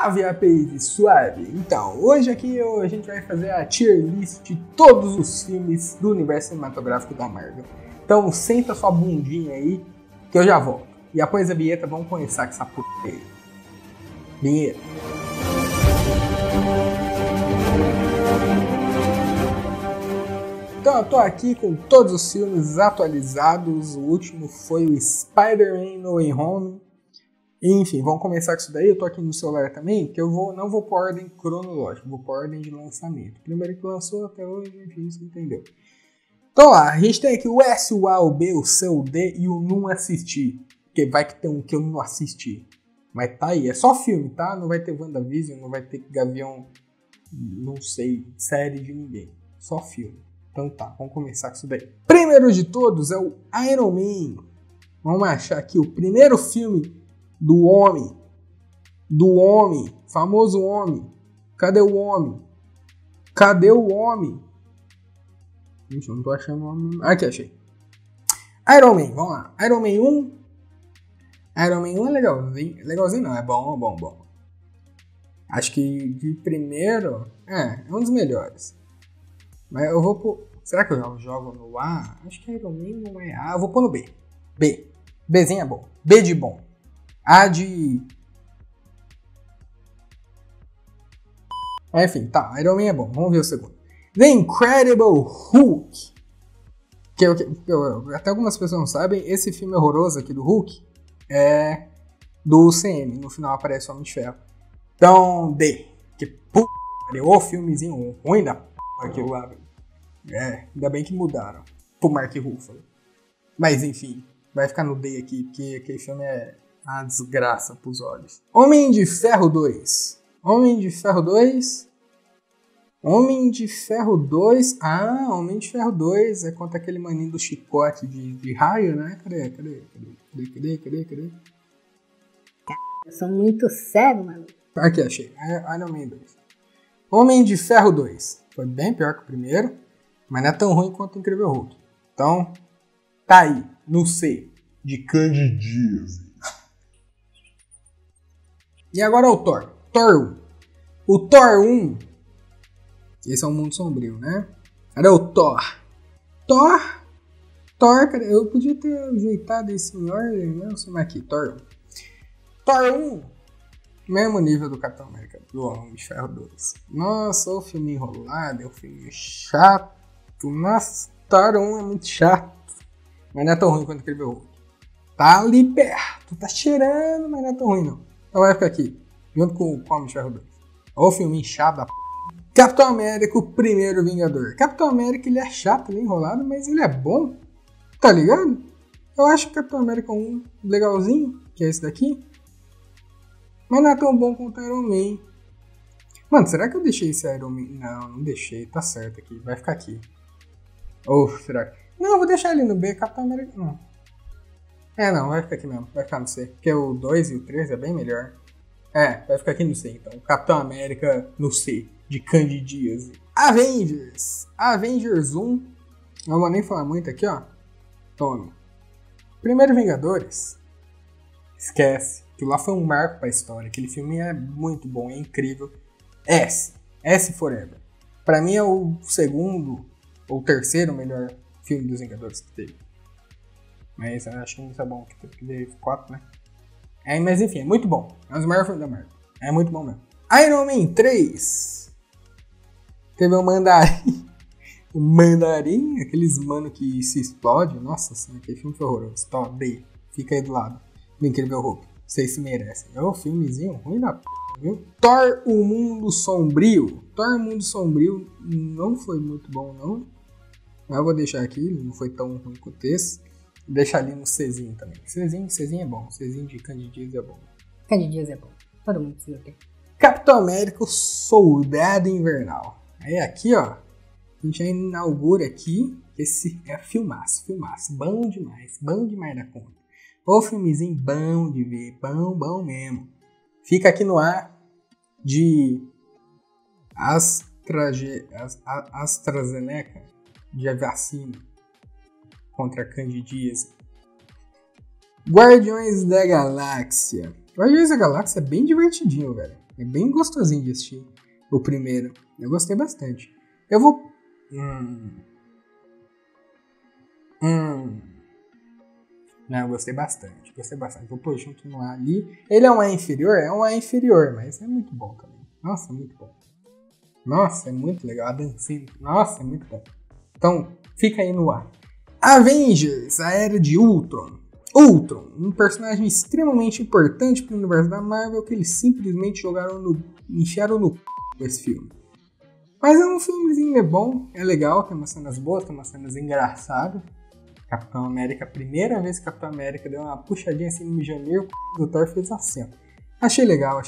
Salve, rapazes, suave! Então, hoje aqui a gente vai fazer a tier list de todos os filmes do universo cinematográfico da Marvel. Então, senta sua bundinha aí, que eu já volto. E após a vinheta, vamos começar com essa puta aí. Vinheta. Então, eu tô aqui com todos os filmes atualizados. O último foi o Spider-Man No Way Home. Enfim, vamos começar com isso daí. Eu tô aqui no celular também, que eu não vou por ordem cronológica, vou por ordem de lançamento. Primeiro que lançou até hoje, enfim, você entendeu. Então lá, a gente tem aqui o S, o A, o B, o C, o D e o não assistir. Porque vai que tem um que eu não assisti. Mas tá aí, é só filme, tá? Não vai ter WandaVision, não vai ter Gavião, não sei, série de ninguém. Só filme. Então tá, vamos começar com isso daí. Primeiro de todos é o Iron Man. Vamos achar aqui o primeiro filme do homem, famoso homem. Cadê o homem? Gente, eu não tô achando o homem. Aqui, achei. Iron Man, vamos lá. Iron Man 1 é legalzinho não, é bom. Acho que de primeiro, é um dos melhores. Mas eu vou pôr, será que eu jogo no A? Acho que Iron Man não é A, eu vou pôr no B. Bzinho é bom, B de bom. A de... Enfim, tá, Iron Man é bom. Vamos ver o segundo. The Incredible Hulk. Que até algumas pessoas não sabem, esse filme horroroso aqui do Hulk é do CM. No final aparece o Homem de Ferro. Então, D. Que puta, o filmezinho ruim da p*** aquilo lá. Ainda bem que mudaram pro Mark Ruffalo. Mas enfim, vai ficar no D aqui, porque aquele filme é... a desgraça pros olhos. Homem de Ferro 2. Ah, Homem de Ferro 2 é contra aquele maninho do chicote de raio, né? Cadê? Eu sou muito cego, mano. Aqui, achei. Iron Man 2. Homem de Ferro 2. Foi bem pior que o primeiro, mas não é tão ruim quanto o Incrível Hulk. Então, tá aí, no C, de candidíase. E agora o Thor. Thor 1. O Thor 1. Esse é um mundo sombrio, né? Cadê o Thor? Thor, cara, eu podia ter ajeitado isso em ordem, né? Eu sei aqui, Thor 1. Thor 1. Mesmo nível do Capitão América, do Homem de Ferro 2. Nossa, o filme enrolado, é um filme chato. Nossa, Thor 1 é muito chato. Mas não é tão ruim quanto aquele meu Hulk. Tá ali perto, tá cheirando, mas não é tão ruim não. Então vai ficar aqui, junto com o Homem de Ferro 2. Olha o filme chato da p***. Capitão América, o primeiro Vingador. Capitão América, ele é chato, ele é enrolado, mas ele é bom. Tá ligado? Eu acho que Capitão América 1 legalzinho, que é esse daqui. Mas não é tão bom quanto Iron Man. Mano, será que eu deixei esse Iron Man? Não deixei, tá certo aqui, vai ficar aqui. Ou será que... Não, eu vou deixar ele no B, Capitão América não. Não, vai ficar aqui mesmo, vai ficar no C. Porque o 2 e o 3 é bem melhor. Vai ficar aqui no C então. Capitão América no C, de candidíase. Avengers 1. Não vou nem falar muito aqui, ó. Tome. Primeiro Vingadores. Esquece. Aquilo lá foi um marco pra história. Aquele filme é muito bom, é incrível. S Forever. Pra mim é o segundo ou terceiro melhor filme dos Vingadores que teve. Mas eu acho que não é bom, que teve 4, né? Mas enfim, é muito bom. É um dos maiores filmes da Marvel. É muito bom mesmo. Iron Man 3. Teve o Mandarim. O Mandarim, aqueles mano que se explode. Nossa senhora, aquele filme foi horroroso. Então, D. Fica aí do lado. Do Incrível Hulk. Vocês se merecem. É um filmezinho ruim da p***, viu? Thor, o Mundo Sombrio. Thor, o Mundo Sombrio não foi muito bom, não. Mas eu vou deixar aqui. Não foi tão ruim quanto esse. Deixa ali no Czinho também. Czinho é bom. Czinho de Candidíase é bom. Candidíase é bom. Todo mundo precisa ter. Capitão América, o Soldado Invernal. Aí aqui, ó. A gente já inaugura aqui. Esse é filmaço. Bom demais da conta. O filmezinho bom de ver. Bom mesmo. Fica aqui no ar de AstraZeneca. De vacina. Contra a candidíase. Guardiões da Galáxia. Guardiões da Galáxia é bem divertidinho, velho. É bem gostosinho de assistir o primeiro. Eu gostei bastante. Eu vou... Não, eu gostei bastante. Vou pôr junto no A ali. Ele é um A inferior? É um A inferior, mas é muito bom também. Nossa, muito bom. Nossa, é muito legal. A dancinha. Nossa, é muito bom. Então, fica aí no A. Avengers, a Era de Ultron. Ultron, um personagem extremamente importante para o universo da Marvel que eles simplesmente enfiaram no c... esse filme. Mas é um filmezinho, é bom, é legal, tem umas cenas boas, tem umas cenas engraçadas. Capitão América, a primeira vez que Capitão América deu uma puxadinha assim no Mijaneiro, o Thor fez assim, ó. Achei legal.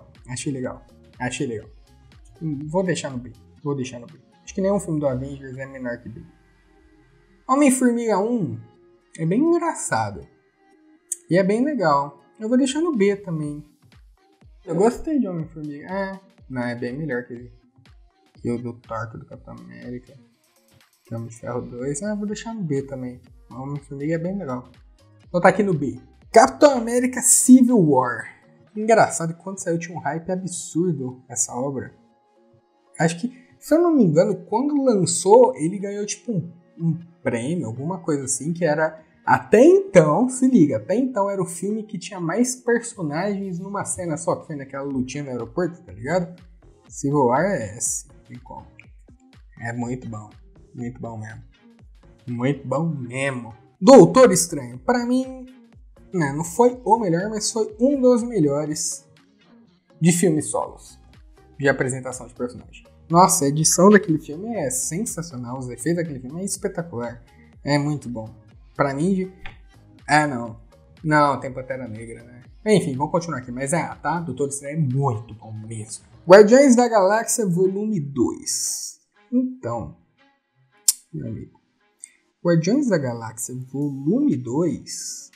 Vou deixar no B. Acho que nenhum filme do Avengers é menor que B. Homem-Formiga 1 é bem engraçado. E é bem legal. Eu vou deixar no B também. Eu gostei de Homem-Formiga. Não, é bem melhor que o do Thor, do Capitão América. Que é Homem de Ferro 2. Eu vou deixar no B também. Homem-Formiga é bem legal. Vou tá aqui no B. Capitão América Civil War. Engraçado que quando saiu tinha um hype absurdo essa obra. Acho que, se eu não me engano, quando lançou, ele ganhou tipo um prêmio, alguma coisa assim, que era... Até então, se liga, até então era o filme que tinha mais personagens numa cena só, que foi naquela lutinha no aeroporto, tá ligado? Civil War é esse, tem como. É muito bom mesmo. Muito bom mesmo. Doutor Estranho, pra mim, não foi o melhor, mas foi um dos melhores de filmes solos, de apresentação de personagem. Nossa, a edição daquele filme é sensacional, os efeitos daquele filme é espetacular, é muito bom. Pra mim, não, tem Pantera Negra, né? Enfim, vamos continuar aqui, mas tá? Doutor Estranho é muito bom mesmo. Guardiões da Galáxia Volume 2. Então, meu amigo, Guardiões da Galáxia Volume 2,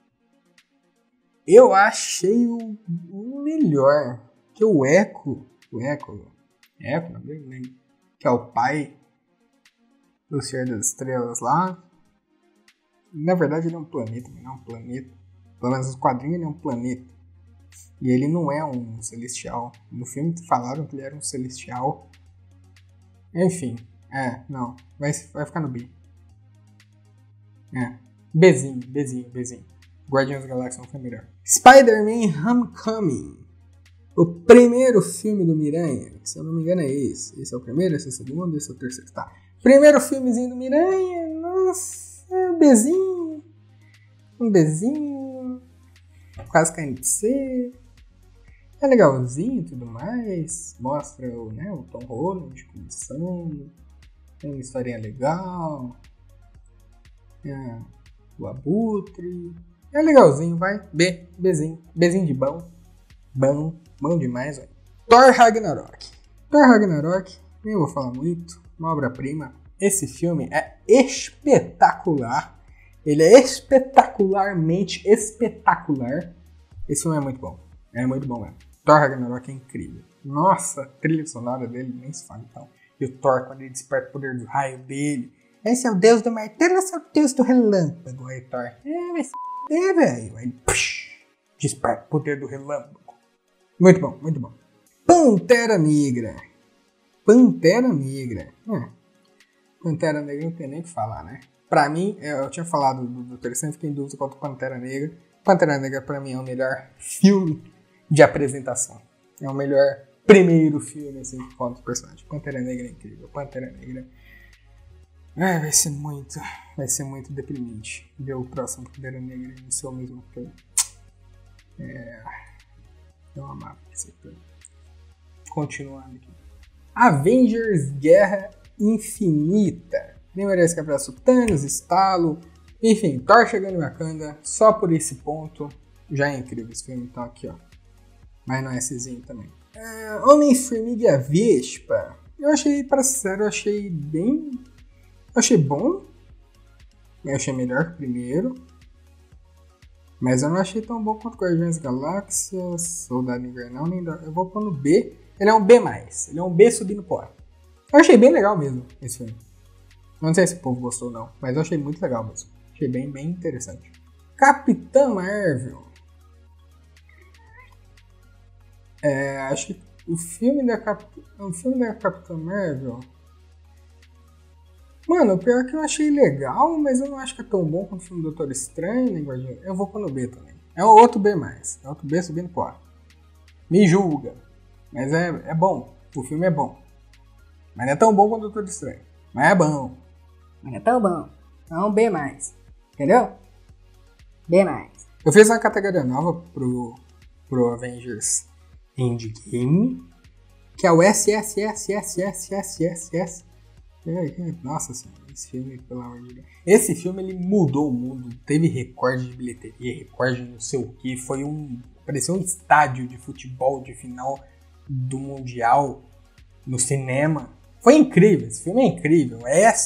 eu achei o melhor. Que o Echo, não lembro, que é o pai do Senhor das Estrelas lá. Na verdade ele é um planeta, mas não é um planeta. Pelo menos nos quadrinhos ele é um planeta. E ele não é um celestial. No filme falaram que ele era um celestial. Enfim, não. Vai ficar no B. Bzinho. Guardiões da Galáxia não foi melhor. Spider-Man Homecoming. O primeiro filme do Miranha. Se eu não me engano é esse. Esse é o primeiro, esse é o segundo, esse é o terceiro. Tá. Primeiro filmezinho do Miranha. Nossa. Um Bzinho, quase caindo de C. É legalzinho e tudo mais. Mostra o Tom Holland começando. Tem uma historinha legal. O Abutre. É legalzinho, vai. Bzinho de bom. Bom demais, velho. Thor Ragnarok, nem vou falar muito. Uma obra-prima. Esse filme é espetacular. Ele é espetacularmente espetacular. Esse filme é muito bom. É muito bom mesmo. Thor Ragnarok é incrível. Nossa, a trilha sonora dele nem se fala então. E o Thor, quando ele desperta o poder do raio dele. Esse é o deus do martelo, esse é o deus do relâmpago. Aí Thor, vai se f***, velho. Aí desperta o poder do relâmpago. Muito bom. Pantera Negra. Pantera Negra não tem nem o que falar, né? Pra mim, eu tinha falado do terceiro, fiquei em dúvida quanto Pantera Negra. Pantera Negra pra mim é o melhor filme de apresentação. É o melhor primeiro filme, assim, que conta o personagem. Pantera Negra é incrível. Pantera Negra... vai ser muito deprimente ver o próximo Pantera Negra no seu mesmo filme. Eu amava esse filme. Continuando aqui. Avengers Guerra Infinita. Nem merece que abraço Thanos, estalo. Enfim, Thor chegando em Wakanda. Só por esse ponto já é incrível esse filme. Então aqui, ó. Mas não é essezinho também. Homem-Formiga e a Vespa. Eu achei, para ser sério, eu achei bem... Eu achei bom. Eu achei melhor que o primeiro. Mas eu não achei tão bom quanto Guardiões da Galáxia, Soldado Invernal, nem da... Eu vou pôr no B. Ele é um B+. Ele é um B subindo pro A. Eu achei bem legal mesmo esse filme. Não sei se o povo gostou ou não, mas eu achei muito legal mesmo. Achei bem interessante. Capitã Marvel. Acho que o filme da Capitã Marvel... Mano, o pior é que eu achei legal, mas eu não acho que é tão bom quanto o filme do Doutor Estranho, nem Guardião. Eu vou pôr no B também. É outro B+. É outro B subindo pro A. Me julga. Mas é bom. O filme é bom. Mas não é tão bom quanto o Doutor Estranho. Mas é bom. Mas não é tão bom. Então B+. Entendeu? B+. Eu fiz uma categoria nova pro Avengers Endgame, que é o SSSSSSSS. Nossa senhora, esse filme, pelo amor de Deus. Esse filme, ele mudou o mundo. Teve recorde de bilheteria, recorde de não sei o que. Parecia um estádio de futebol de final do Mundial no cinema. Foi incrível, esse filme é incrível.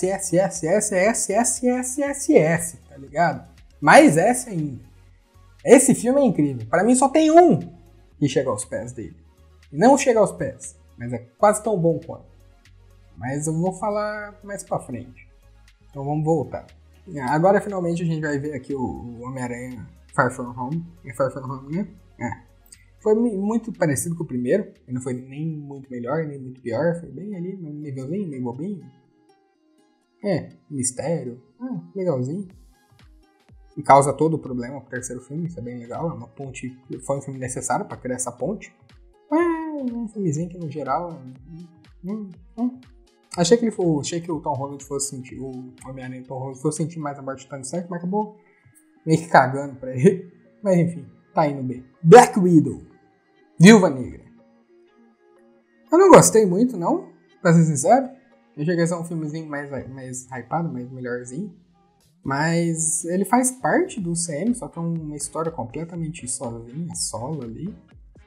SSSSSSSSS, tá ligado? Mais S ainda. Esse filme é incrível. Pra mim só tem um que chega aos pés dele. Não chega aos pés, mas é quase tão bom quanto. Mas eu vou falar mais pra frente. Então vamos voltar. Agora finalmente a gente vai ver aqui o Homem-Aranha Far From Home. É Far From Home, né? Foi muito parecido com o primeiro. Ele não foi nem muito melhor, nem muito pior. Foi bem ali, nívelzinho, meio bobinho. Mistério. Legalzinho. E causa todo o problema pro terceiro filme. Isso é bem legal. É uma ponte. Foi um filme necessário pra criar essa ponte. Um filmezinho que no geral... Achei que o Tom Holland fosse sentir, o Homem-Aranha Tom Holland fosse sentir mais a morte do Tony Stark, mas acabou meio que cagando pra ele. Mas enfim, tá indo bem. Black Widow. Viúva Negra. Eu não gostei muito, não, pra ser sincero. Eu cheguei a ser um filmezinho mais hypado, mais melhorzinho. Mas ele faz parte do CM, só que é uma história completamente sozinha, solo ali.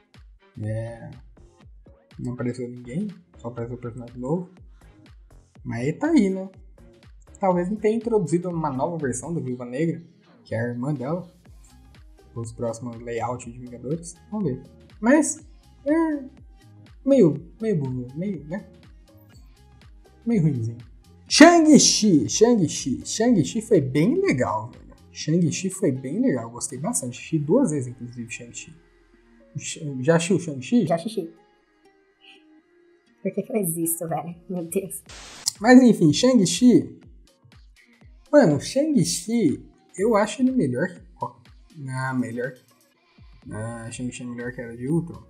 Não apareceu ninguém, só apareceu o personagem novo. Mas ele tá aí, né? Talvez ele tenha introduzido uma nova versão da Viúva Negra, que é a irmã dela, os próximos layouts de Vingadores. Vamos ver. Mas meio burro, né? Meio ruimzinho. Shang-Chi foi bem legal, velho. Shang-Chi foi bem legal, gostei bastante. Assisti 2 vezes, inclusive, Shang-Chi. Já assistiu o Shang-Chi? Já assisti. Por que eu existo, velho? Meu Deus. Mas enfim, Shang-Chi... Mano, Shang-Chi, eu acho ele melhor que... Shang-Chi é melhor que a Era de Ultron.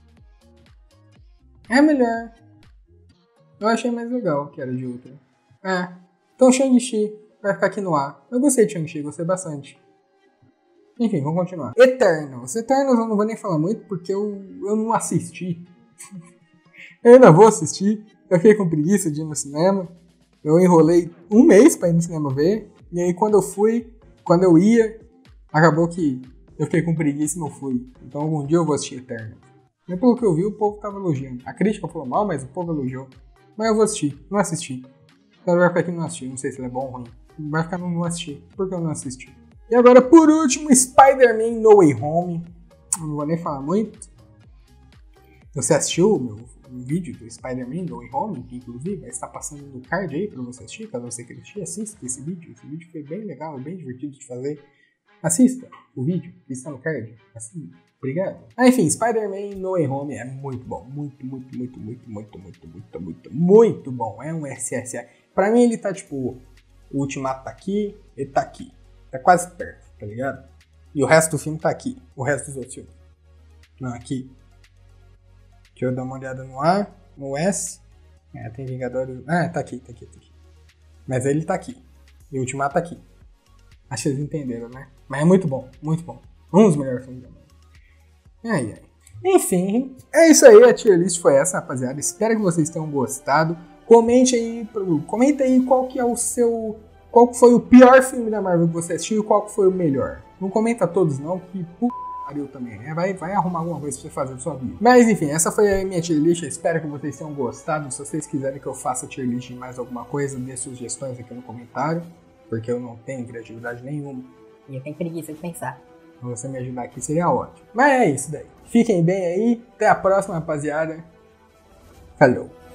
É melhor. Eu achei mais legal que a Era de Ultron. Então Shang-Chi vai ficar aqui no A. Eu gostei de Shang-Chi, gostei bastante. Enfim, vamos continuar. Eternals eu não vou nem falar muito porque eu não assisti. Eu ainda vou assistir. Eu fiquei com preguiça de ir no cinema. Eu enrolei 1 mês pra ir no cinema ver. E aí quando eu ia, acabou que eu fiquei com preguiça e não fui. Então algum dia eu vou assistir Eternals. Mas pelo que eu vi, o povo tava elogiando. A crítica falou mal, mas o povo elogiou. Mas eu vou assistir. Não assisti. Então vai ficar aqui no assistir. Não sei se ele é bom ou ruim. Vai ficar no não assistir. Por que eu não assisti? E agora, por último, Spider-Man No Way Home. Eu não vou nem falar muito. Você assistiu o meu vídeo do Spider-Man No Way Home, que inclusive vai estar passando no card aí pra você assistir, caso você queira assistir, assista esse vídeo. Esse vídeo foi bem legal, bem divertido de fazer. Assista o vídeo que está no card. Assim, obrigado. Enfim, Spider-Man No Way Home é muito bom. Muito bom. É um SSA. Pra mim ele tá tipo, o Ultimato tá aqui, ele tá aqui. Tá quase perto, tá ligado? E o resto do filme tá aqui. O resto dos outros filmes. Não, aqui. Deixa eu dar uma olhada no A, no S. Tem Vingadores. Tá aqui. Mas ele tá aqui. E o Ultimato tá aqui. Acho que vocês entenderam, né? Mas é muito bom. Um dos melhores filmes da Marvel. Enfim, é isso aí. A tier list foi essa, rapaziada. Espero que vocês tenham gostado. Comenta aí qual foi o pior filme da Marvel que você assistiu e qual foi o melhor. Não comenta todos não, que pariu também, né? Vai arrumar alguma coisa pra você fazer na sua vida. Mas enfim, essa foi a minha tier list. Eu espero que vocês tenham gostado. Se vocês quiserem que eu faça tier list de mais alguma coisa, dê sugestões aqui no comentário, porque eu não tenho criatividade nenhuma. E eu tenho preguiça de pensar. Se você me ajudar aqui seria ótimo. Mas é isso daí. Fiquem bem aí. Até a próxima, rapaziada. Falou.